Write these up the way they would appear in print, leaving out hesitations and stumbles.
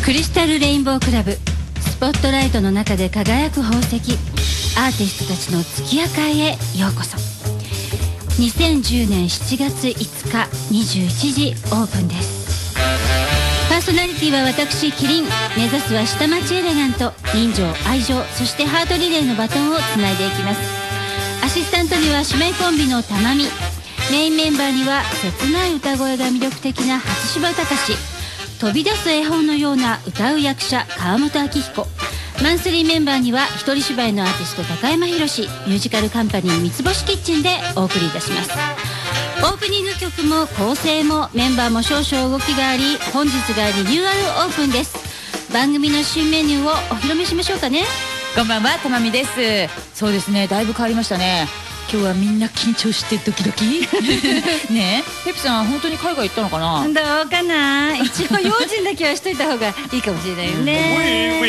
クリスタルレインボークラブ、スポットライトの中で輝く宝石、アーティストたちの月夜会へようこそ。2010年7月5日21時オープンです。パーソナリティは私キリン。目指すは下町エレガント、人情、愛情、そしてハートリレーのバトンをつないでいきます。アシスタントには姉妹コンビのたまみ、メインメンバーには切ない歌声が魅力的な初芝隆、飛び出す絵本のような歌う役者川本明彦、マンスリーメンバーには一人芝居のアーティスト高山宏、ミュージカルカンパニー三つ星キッチンでお送りいたします。オープニング曲も構成もメンバーも少々動きがあり、本日がリニューアルオープンです。番組の新メニューをお披露目しましょうかね。 こんばんは、たまみです。そうですね、だいぶ変わりましたね。今日はみんな緊張してドキドキねえ、ペプさん本当に海外行ったのかな。 どうかな。一応用心だけはしといた方がいいかもしれないよね。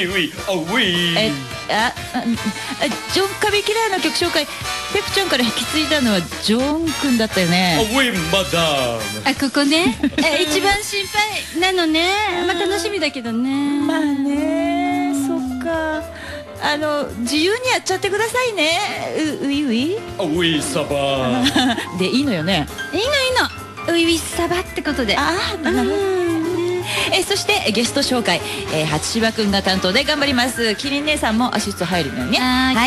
ジョン・カビキラーの曲紹介、ペプちゃんから引き継いだのはジョン君だったよね。 あ、ここね一番心配なのね。まあ楽しみだけどね。 まあね、そっか。自由にやっちゃってくださいね。ウイサバでいいのよね。 いいのウイサバってことで。 ああ、なるほど。そしてゲスト紹介、初芝くんが担当で頑張ります。キリン姉さんもアシスト入るのよね。はい、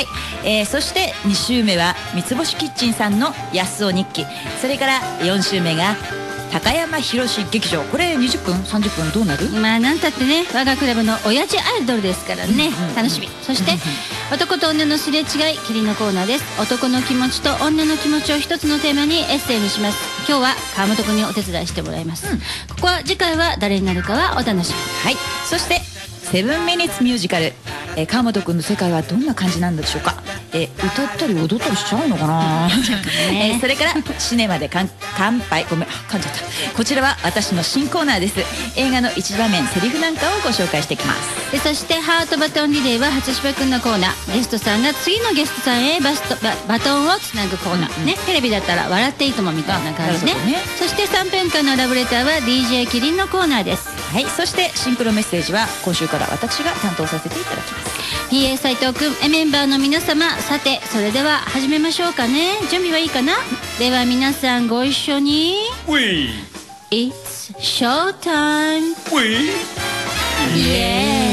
そして2週目は三つ星キッチンさんの安尾日記、それから4週目が高山宏劇場。これ20分30分どうなる。 まあなんたってね、我がクラブの親父アイドルですからね、楽しみ。そして男と女のすれ違い、キリンのコーナーです。男の気持ちと女の気持ちを一つのテーマにエッセイにします。今日は川本君にお手伝いしてもらいます。ここは次回は誰になるかはお楽しみ。 はい、そしてセブンミニッツミュージカル、川本君の世界はどんな感じなんでしょうか。歌ったり踊ったりしちゃうのかなそれからシネマで乾杯、ごめん噛んじゃった。こちらは私の新コーナーです。映画の一場面、セリフなんかをご紹介していきます。 そしてハートバトンリレーは初芝くんのコーナー。ゲストさんが次のゲストさんへバトンをつなぐコーナーね。テレビだったら笑っていいともみたいな感じね。そして3分間のラブレターは DJ キリンのコーナーです。 はい、そしてシンクロメッセージは今週から私が担当させていただきます。 PA 斉藤くん、メンバーの皆様、さてそれでは始めましょうかね。準備はいいかな。では皆さんご一緒に。 It's show time. イエーイ。